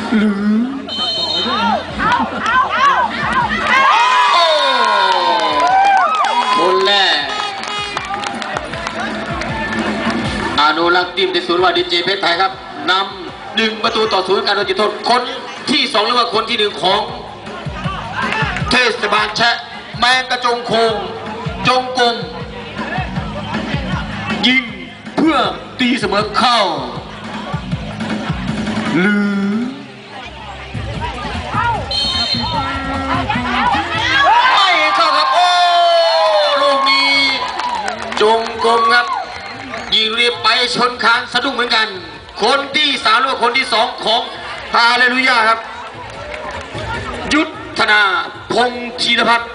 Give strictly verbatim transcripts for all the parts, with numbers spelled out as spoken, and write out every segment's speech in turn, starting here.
หรือโอ้คนแรกอนุรักษ์ทีมในศูนย์ว่าดีเจเพชรไทยครับนำหนึ่งประตูต่อศูนย์การโดนจุดโทษคนที่สองหรือว่าคนที่หนึ่งของเทศบาลแชะแมงกระจงโคงจงกลมยิงเพื่อตีเสมอเข้าหรือไม่เข้าครับโอ้ลูกนี้จงกลมครับยิงเรียบไปชนคานสะดุ้งเหมือนกันคนที่สามหรือว่าคนที่สองของฮาเลลูยาครับยุทธนาพงษ์ธีรพัฒน์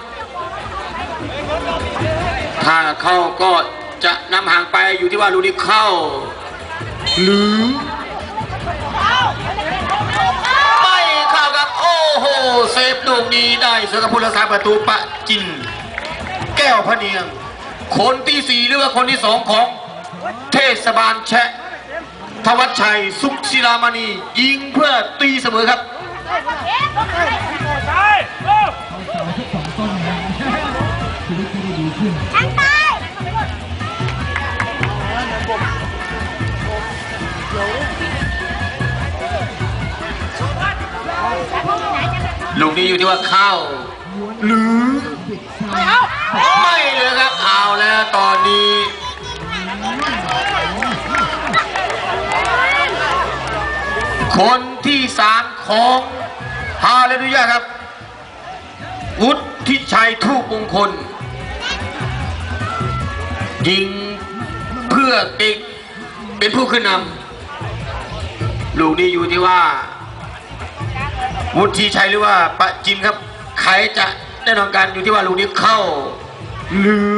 ถ้าเข้าก็จะนำห่างไปอยู่ที่ว่าลูกนี้เข้าหรือไม่เข้าครับโอ้โหเซฟลูกนี้ได้เสือกับผู้รักษาประตูปะจินแก้วพะเนียงคนที่สี่หรือว่าคนที่สองของเทศบาลแชะทวัชชัยสุขศิลามณียิงเพื่อตีเสมอครับลูกนี้อยู่ที่ว่าเข้าหรือไม่เลยครับเอาแล้วตอนนี้คนที่สามของฮาเลลูยาครับวุฒิชัยทูปมงคลยิงเพื่อติกเป็นผู้ขึ้นนำลูกนี้อยู่ที่ว่าวุฒิชัยหรือว่าปะจินครับใครจะได้นอนกันอยู่ที่ว่าลูกนี้เข้าหรือ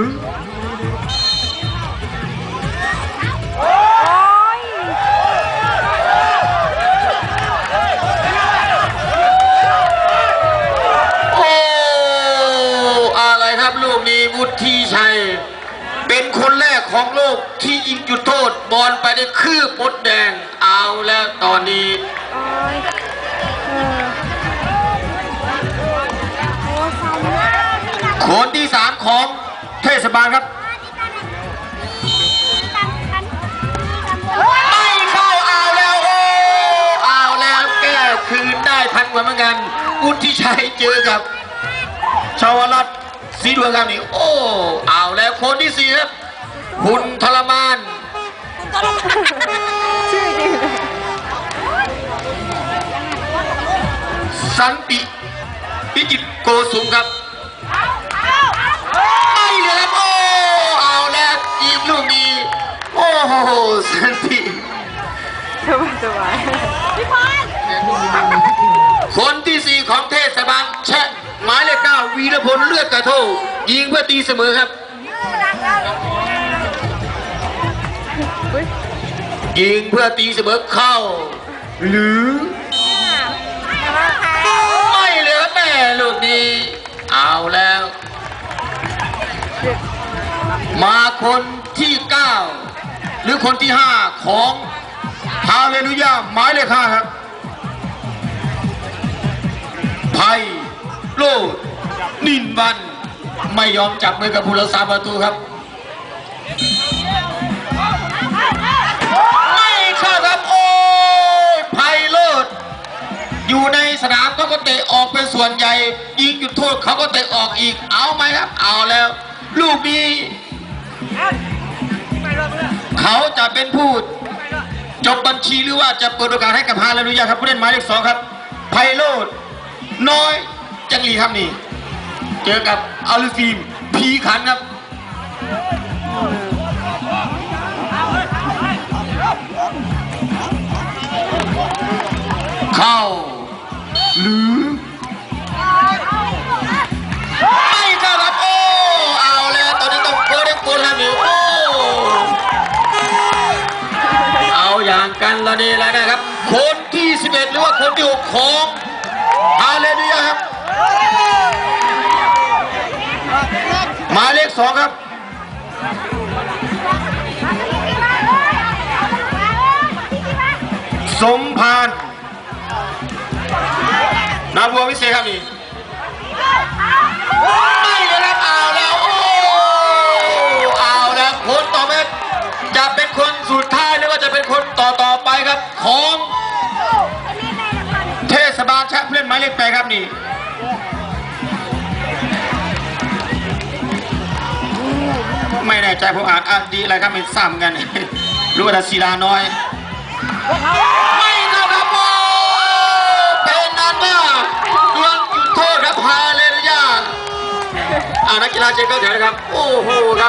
โอ้อะไรครับลูกนี้วุฒิชัยเป็นคนแรกของโลกที่ยิงจุดโทษบอลไปได้คืบมดแดงเอาแล้วตอนนี้คนที่สามของเทศบาลครับไม่เข้าเอาแล้วโอ้เอาแล้วแก้คืนได้ทันกว่าเหมือนกันวุฒิชัยเจอกับชาวรัตน์ศรีดวงครับนี่โอ้เอาแล้วคนที่สี่ครับหุ่นทรมานสันติพิจิตรโกสุมครับไม่เลยครับโอ้เอาแล้วยิงลูกนี้โอ้โหสันติสบายสบายพี่พรคนที่สี่ของเทศบาลแชะหมายเลขเก้าวีรพลเลือดกระโทกยิงเพื่อตีเสมอครับยิงเพื่อตีเสมอเข้าหรือไม่เลยครับแม่ลูกนี้เอาแล้วมาคนที่เก้าหรือคนที่ห้าของฮาเลลูยาหมายเลขห้าครับไพโลดนินบันไม่ยอมจับมือกับผู้รักษาประตูครับไม่เข้าครับโอ้ยไพโลดอยู่ในสนามเขาก็เตะออกเป็นส่วนใหญ่ยิงจุดโทษเขาก็เตะออกอีกเอาไหมครับเอาแล้วลูกนี้เขาจะเป็นผู้จบบัญชีหรือว่าจะเปิดโอกาสให้กับฮาเลลูยาครับผู้เล่นหมายเลขสองครับไพโรจน์น้อยจังหลีครับนี่เจอกับอัลฟิมพีขันครับเข้าหรือไม่เข้าครับโอ้เอาแล้วตอนนี้ต้องเปิดเด้งปูนแล้วนี่โอ้เอาอย่างกันละนี่แล้วนะครับคนที่สิบเอ็ดหรือว่าคนที่หกของฮาเลลูยาครับหมายเลขสองครับสมพานนาบัววิเศษครับนี่ไม่เลยครับเอาแล้วโอ้เอาแล้วคนต่อไปจะเป็นคนสุดท้ายหรือว่าจะเป็นคนต่อต่อไปครับของเทศบาลชักเล่นหมายเลขแปดครับนี่ไม่แน่ใจผมอ่านอ่านดีอะไรครับไม่ทราบกันรู้ว่าศิลาน้อยไม่เข้าครับโอ้เป็นนั้นว่าดวงจุดโทษครับฮาเลลูยาอ่านักกีฬาเจนก็แถวนะครับโอ้โหครับ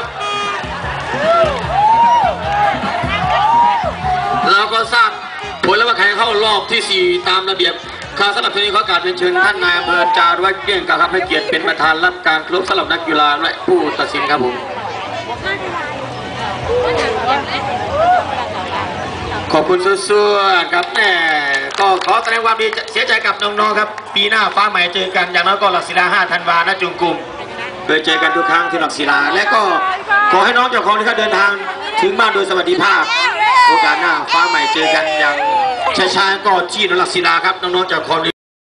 เราก็ทราบผลแล้วว่าใครเข้ารอบที่สี่ตามระเบียบข่าวสำหรับทีนี้ขอการเป็นเชิญท่านนายอำเภอจารุวัฒน์เกลี้ยงกาครับให้เกียรติเป็นประธานรับการครบสำหรับนักกีฬาและผู้ตัดสินครับผมขอบคุณสู้ๆครับแม่ก็ขอแสดงความดีเสียใจกับน้องๆครับปีหน้าฟ้าใหม่เจอกันอย่างน้อยก็หลักศิลาห้าธันวาณจุงกุมโดยเจอกันทุกครั้งที่หลักศิลาและก็ขอให้น้องเจ้าของที่เขาเดินทางถึงบ้านโดยสวัสดิภาพโอกาสหน้าฟ้าใหม่เจอกันอย่างช้าๆก็จี้หลักศิลาครับน้องๆเจ้าของ